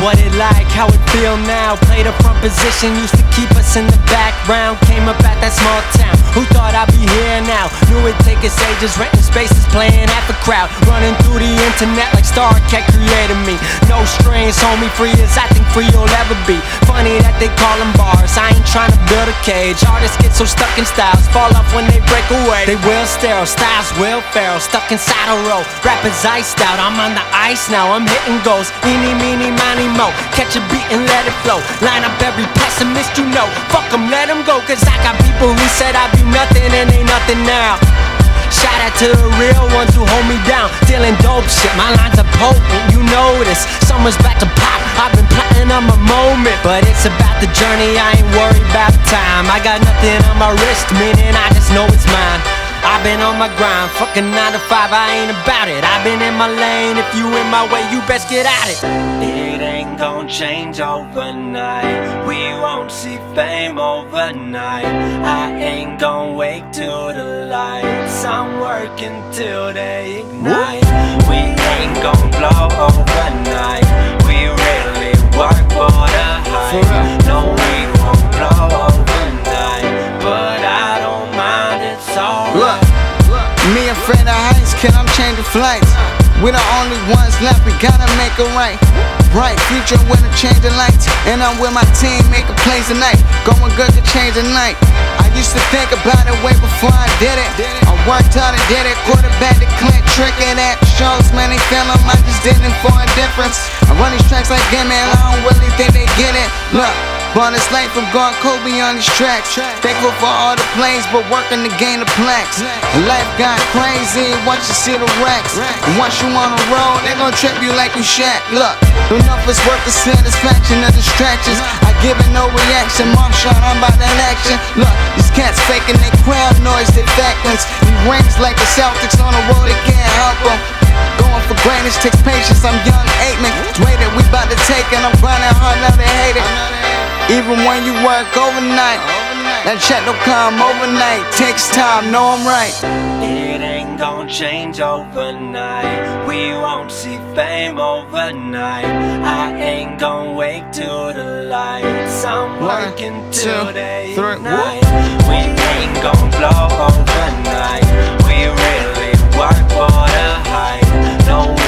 what it like, how it feel now. Played a front position, used to keep us in the background. Came up at that small town, who thought I'd be here now? Knew it'd take us ages, renting spaces, playing half a crowd. Running through the internet like Star Cat created me. No strings, homie, free as I think free you'll ever be. Funny that they call them bars, I ain't trying to build a cage. Artists get so stuck in styles, fall off when they break away. They will sterile, styles will feral, stuck inside a row. Rappers iced out, I'm on the ice now, I'm hitting goals. Eeny, meeny, miny, mo, catch a beat and let it flow. Line up every pessimist you know, fuck them, let them go. Cause I got people who said I'd be nothing and ain't nothing now. Shout out to the real ones who hold me down, dealing dope shit, my lines are potent, you know this. Summer's back to pop, I've been plotting on my moment. But it's about the journey, I ain't worried about time. I got nothing on my wrist, meaning I just know it's mine. I've been on my grind, fucking 9 to 5, I ain't about it. I've been in my lane, if you in my way, you best get at it. It ain't gon' change overnight, we won't see fame overnight. I ain't gon' wait till the lights, I'm working till they ignite. We ain't gon' blow overnight, we really work for the hype. No, we won't blow overnight, but I don't mind, it's alright. Look, me and Fred of Heights, kid, I'm changing flights. We're the only ones left, we gotta make it right. Bright future with a change of lights, and I'm with my team making plays tonight. Going good to change the night. I used to think about it way before I did it. I worked hard and did it, quarterback the clint, tricking at shows, man, they feel them, I just did it for a difference. I run these tracks like them, man, I don't really think they get it. Look, born this life from going Kobe on these tracks. Thankful for all the plays, but working to gain the plaques. Life got crazy once you see the racks. And once you on the road, they gon' trip you like you Shaq. Look, enough is worth the satisfaction of distractions. I give it no reaction, Marshall, I'm about that action. Look, these cats faking their crowd noise, they factors. These rings like the Celtics on the road, they can't help them. Going for greatness takes patience, I'm young, 8 man. Way that we bout to take it, I'm grinding hard, now they hate it. Even when you work overnight, that check don't come overnight, takes time, know I'm right. It ain't gon' change overnight, we won't see fame overnight. I ain't gon' wait till the lights, I'm working till they ignite. We ain't gon' blow overnight, we really work for the hype. No